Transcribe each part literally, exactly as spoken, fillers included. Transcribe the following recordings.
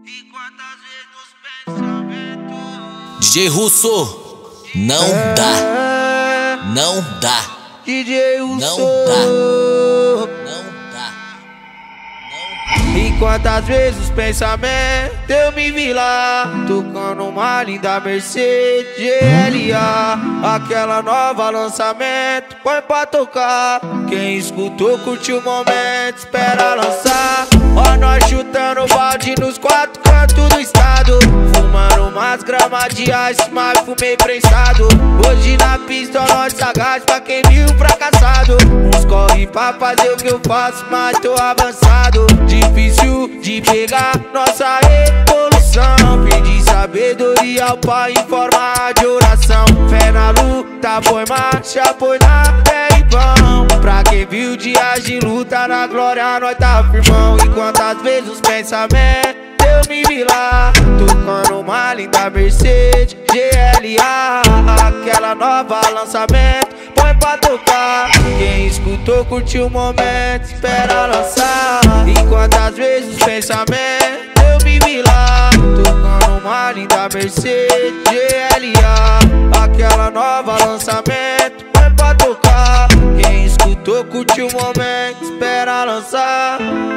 E quantas vezes os pensamentos D J Russo, não é, dá, não dá, D J Russo, não dá, não dá, não. E quantas vezes os pensamentos eu me vi lá, tocando uma linda Mercedes G L A, aquela nova lançamento, põe pra tocar. Quem escutou curtiu o momento, espera lançar. Ó nós chutando balde nos quatro cantos do estado, fumando umas gramas de ice, mas fumei prensado. Hoje na pista nós sagaz pra quem viu fracassado. Uns corre pra fazer o que eu faço, mas tô avançado. Difícil de pegar nossa evolução, pedir sabedoria ao Pai em forma de oração. Fé na luta, foi marcha, foi na fé e vão. Pra quem viu dias de luta, na glória nós tá firmão. E quantas vezes os pensamentos eu me vi lá, tocando uma linda Mercedes G L A, aquela nova lançamento, põe pra tocar. Quem escutou curtiu o momento, espera lançar. E quantas vezes os pensamentos eu me vi lá, tocando uma linda Mercedes G L A, aquela nova lançamento, põe pra tocar. Quem escutou curtiu o momento, espera lançar.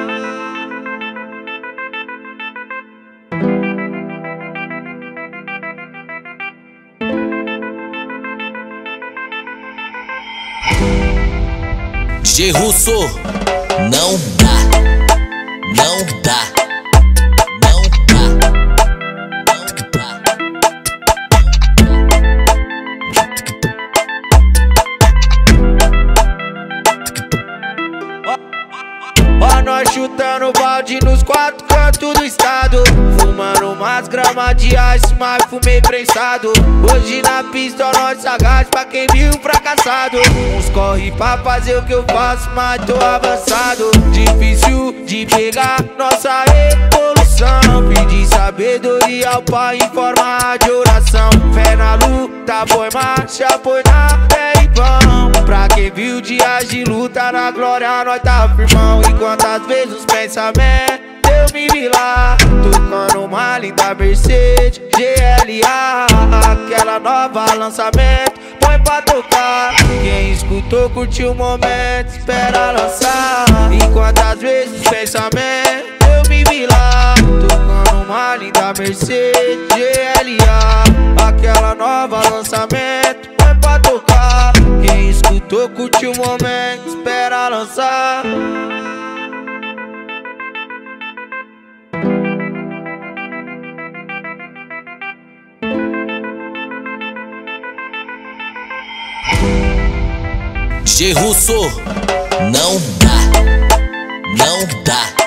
D J Russo, não dá, não dá, não dá, não dá. Ó nós chutando balde nos quatro cantos do estado, fumando umas gramas de ice, mas fumei prensado. Hoje na pista nós sagaz pra quem viu fracassado. Uns corre pra fazer o que eu faço, mas tô avançado. Difícil de pegar nossa evolução, pedir sabedoria ao Pai em forma de oração. Fé na luta, foi marcha, foi na fé e vão. Pra quem viu dias de luta, na glória nós tá firmão. E quantas vezes os pensamentos eu me vi lá, tocando uma linda Mercedes G L A, aquela nova lançamento, põe pra tocar. Quem escutou curtiu o momento, espera lançar. E quantas vezes os pensamentos eu me vi lá, tocando uma linda Mercedes G L A, aquela nova lançamento, põe pra tocar. Quem escutou curtiu o momento, espera lançar. D J Russo, não dá, não dá.